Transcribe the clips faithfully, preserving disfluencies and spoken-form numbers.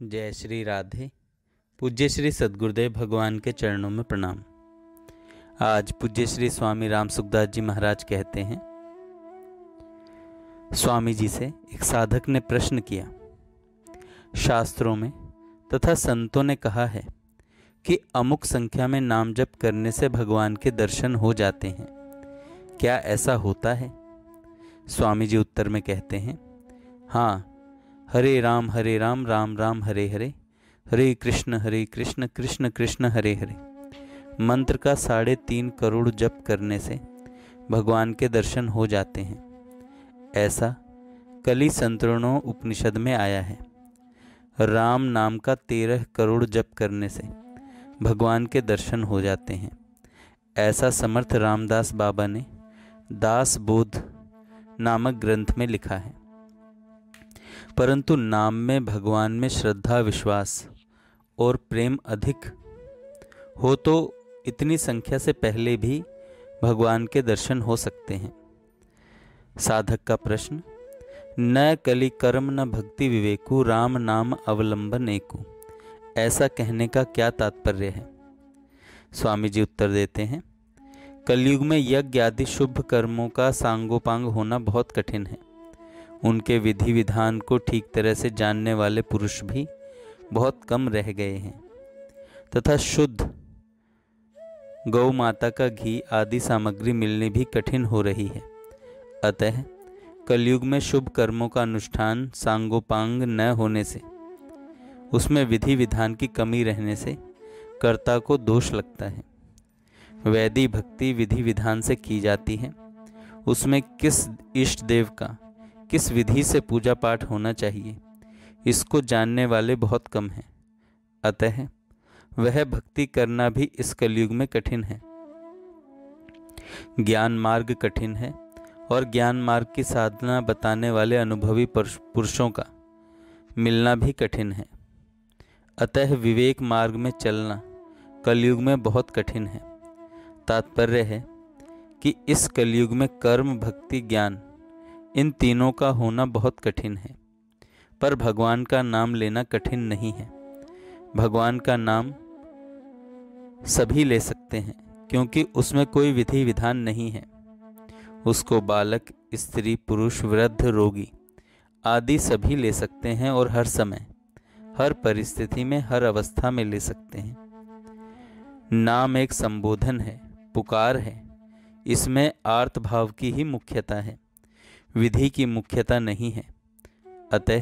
जय श्री राधे। पूज्य श्री सद्गुरुदेव भगवान के चरणों में प्रणाम। आज पूज्य श्री स्वामी राम सुखदास जी महाराज कहते हैं, स्वामी जी से एक साधक ने प्रश्न किया, शास्त्रों में तथा संतों ने कहा है कि अमुक संख्या में नाम जप करने से भगवान के दर्शन हो जाते हैं, क्या ऐसा होता है? स्वामी जी उत्तर में कहते हैं, हाँ, हरे राम हरे राम राम राम हरे हरे, हरे कृष्ण हरे कृष्ण कृष्ण कृष्ण हरे हरे मंत्र का साढ़े तीन करोड़ जप करने से भगवान के दर्शन हो जाते हैं। ऐसा कली संतरणों उपनिषद में आया है। राम नाम का तेरह करोड़ जप करने से भगवान के दर्शन हो जाते हैं। ऐसा समर्थ रामदास बाबा ने दास बोध नामक ग्रंथ में लिखा है। परंतु नाम में भगवान में श्रद्धा, विश्वास और प्रेम अधिक हो तो इतनी संख्या से पहले भी भगवान के दर्शन हो सकते हैं। साधक का प्रश्न, न कलि कर्म न भक्ति विवेकु, राम नाम अवलंबन एकु, ऐसा कहने का क्या तात्पर्य है? स्वामी जी उत्तर देते हैं, कलयुग में यज्ञ आदि शुभ कर्मों का सांगोपांग होना बहुत कठिन है। उनके विधि विधान को ठीक तरह से जानने वाले पुरुष भी बहुत कम रह गए हैं तथा शुद्ध गौ माता का घी आदि सामग्री मिलनी भी कठिन हो रही है। अतः कलयुग में शुभ कर्मों का अनुष्ठान सांगोपांग न होने से, उसमें विधि विधान की कमी रहने से कर्ता को दोष लगता है। वैदिक भक्ति विधि विधान से की जाती है, उसमें किस इष्ट देव का किस विधि से पूजा पाठ होना चाहिए, इसको जानने वाले बहुत कम हैं। अतः वह भक्ति करना भी इस कलयुग में कठिन है। ज्ञान मार्ग कठिन है और ज्ञान मार्ग की साधना बताने वाले अनुभवी पुरुषों का मिलना भी कठिन है। अतः विवेक मार्ग में चलना कलयुग में बहुत कठिन है। तात्पर्य है कि इस कलयुग में कर्म, भक्ति, ज्ञान इन तीनों का होना बहुत कठिन है, पर भगवान का नाम लेना कठिन नहीं है। भगवान का नाम सभी ले सकते हैं, क्योंकि उसमें कोई विधि विधान नहीं है। उसको बालक, स्त्री, पुरुष, वृद्ध, रोगी आदि सभी ले सकते हैं और हर समय, हर परिस्थिति में, हर अवस्था में ले सकते हैं। नाम एक संबोधन है, पुकार है। इसमें आर्त भाव की ही मुख्यता है, विधि की मुख्यता नहीं है। अतः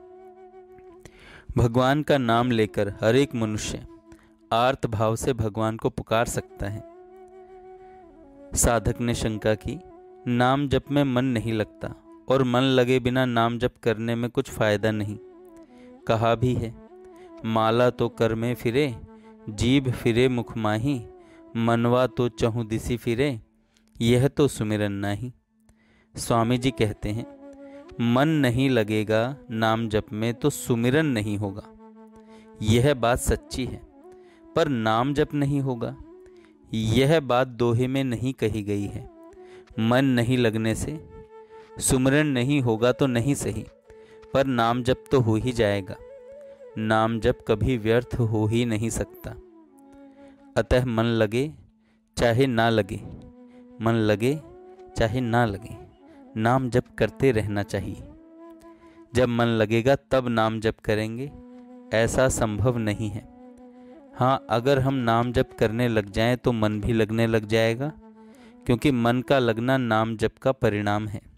भगवान का नाम लेकर हर एक मनुष्य आर्त भाव से भगवान को पुकार सकता है। साधक ने शंका की, नाम जप में मन नहीं लगता और मन लगे बिना नाम जप करने में कुछ फायदा नहीं। कहा भी है, माला तो कर में फिरे, जीभ फिरे मुख माही, मनवा तो चहु दिसी फिरे, यह तो सुमिरन नाही। स्वामी जी कहते हैं, मन नहीं लगेगा नाम जप में तो सुमिरन नहीं होगा। यह बात सच्ची है, पर नाम जप नहीं होगा, यह बात दोहे में नहीं कही गई है। मन नहीं लगने से सुमिरन नहीं होगा तो नहीं सही, पर नाम जप तो हो ही जाएगा। नाम जप कभी व्यर्थ हो ही नहीं सकता। अतः मन लगे चाहे ना लगे, मन लगे चाहे ना लगे, नाम जप करते रहना चाहिए। जब मन लगेगा तब नाम जप करेंगे, ऐसा संभव नहीं है। हाँ, अगर हम नाम जप करने लग जाएं तो मन भी लगने लग जाएगा, क्योंकि मन का लगना नाम जप का परिणाम है।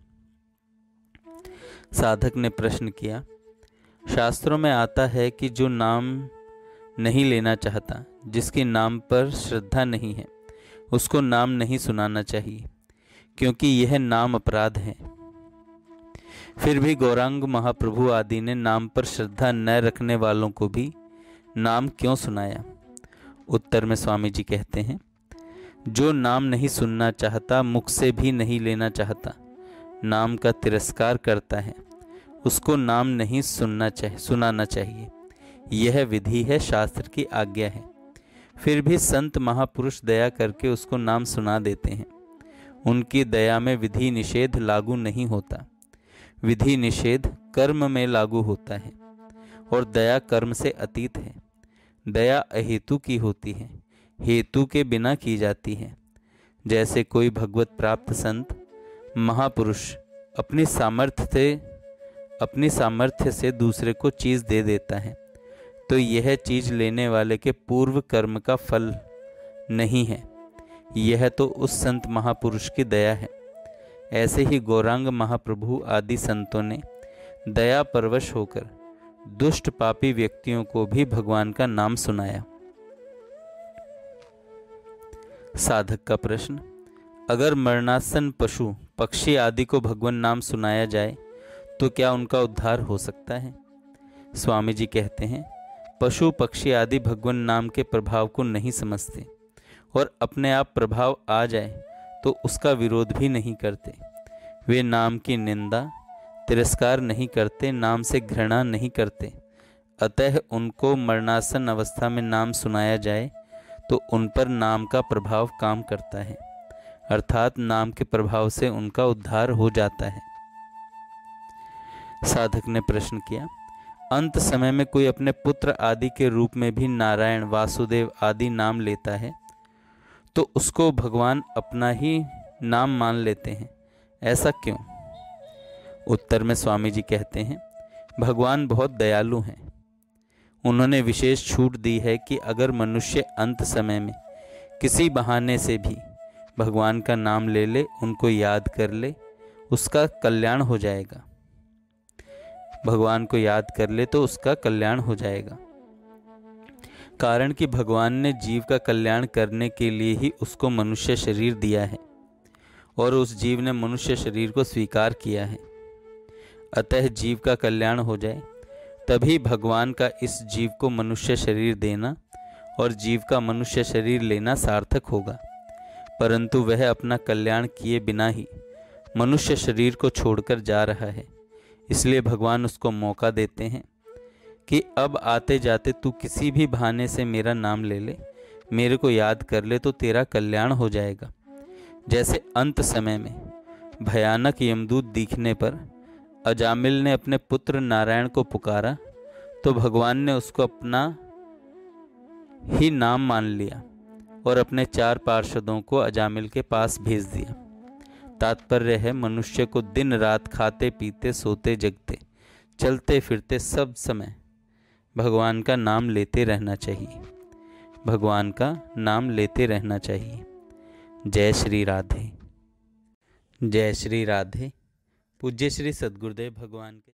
साधक ने प्रश्न किया, शास्त्रों में आता है कि जो नाम नहीं लेना चाहता, जिसकी नाम पर श्रद्धा नहीं है, उसको नाम नहीं सुनाना चाहिए, क्योंकि यह नाम अपराध है। फिर भी गौरांग महाप्रभु आदि ने नाम पर श्रद्धा न रखने वालों को भी नाम क्यों सुनाया? उत्तर में स्वामी जी कहते हैं, जो नाम नहीं सुनना चाहता, मुख से भी नहीं लेना चाहता, नाम का तिरस्कार करता है, उसको नाम नहीं सुनना चाहिए सुनाना चाहिए। यह विधि है, शास्त्र की आज्ञा है। फिर भी संत महापुरुष दया करके उसको नाम सुना देते हैं। उनकी दया में विधि निषेध लागू नहीं होता। विधि निषेध कर्म में लागू होता है और दया कर्म से अतीत है। दया अहेतु की होती है, हेतु के बिना की जाती है। जैसे कोई भगवत प्राप्त संत महापुरुष अपनी सामर्थ्य से अपनी सामर्थ्य से दूसरे को चीज़ दे देता है, तो यह चीज़ लेने वाले के पूर्व कर्म का फल नहीं है, यह तो उस संत महापुरुष की दया है। ऐसे ही गौरांग महाप्रभु आदि संतों ने दया परवश होकर दुष्ट पापी व्यक्तियों को भी भगवान का नाम सुनाया। साधक का प्रश्न, अगर मरणासन पशु पक्षी आदि को भगवान नाम सुनाया जाए तो क्या उनका उद्धार हो सकता है? स्वामी जी कहते हैं, पशु पक्षी आदि भगवान नाम के प्रभाव को नहीं समझते और अपने आप प्रभाव आ जाए तो उसका विरोध भी नहीं करते। वे नाम की निंदा तिरस्कार नहीं करते, नाम से घृणा नहीं करते। अतः उनको मरणासन अवस्था में नाम सुनाया जाए तो उन पर नाम का प्रभाव काम करता है, अर्थात नाम के प्रभाव से उनका उद्धार हो जाता है। साधक ने प्रश्न किया, अंत समय में कोई अपने पुत्र आदि के रूप में भी नारायण वासुदेव आदि नाम लेता है तो उसको भगवान अपना ही नाम मान लेते हैं, ऐसा क्यों? उत्तर में स्वामी जी कहते हैं, भगवान बहुत दयालु हैं। उन्होंने विशेष छूट दी है कि अगर मनुष्य अंत समय में किसी बहाने से भी भगवान का नाम ले ले, उनको याद कर ले, उसका कल्याण हो जाएगा। भगवान को याद कर ले तो उसका कल्याण हो जाएगा। कारण कि भगवान ने जीव का कल्याण करने के लिए ही उसको मनुष्य शरीर दिया है और उस जीव ने मनुष्य शरीर को स्वीकार किया है। अतः जीव का कल्याण हो जाए तभी भगवान का इस जीव को मनुष्य शरीर देना और जीव का मनुष्य शरीर लेना सार्थक होगा। परंतु वह अपना कल्याण किए बिना ही मनुष्य शरीर को छोड़कर जा रहा है, इसलिए भगवान उसको मौका देते हैं कि अब आते जाते तू किसी भी बहाने से मेरा नाम ले ले, मेरे को याद कर ले तो तेरा कल्याण हो जाएगा। जैसे अंत समय में भयानक यमदूत दिखने पर अजामिल ने अपने पुत्र नारायण को पुकारा तो भगवान ने उसको अपना ही नाम मान लिया और अपने चार पार्षदों को अजामिल के पास भेज दिया। तात्पर्य है, मनुष्य को दिन रात खाते पीते सोते जगते चलते फिरते सब समय भगवान का नाम लेते रहना चाहिए। भगवान का नाम लेते रहना चाहिए। जय श्री राधे। जय श्री राधे। पूज्य श्री सद्गुरुदेव भगवान के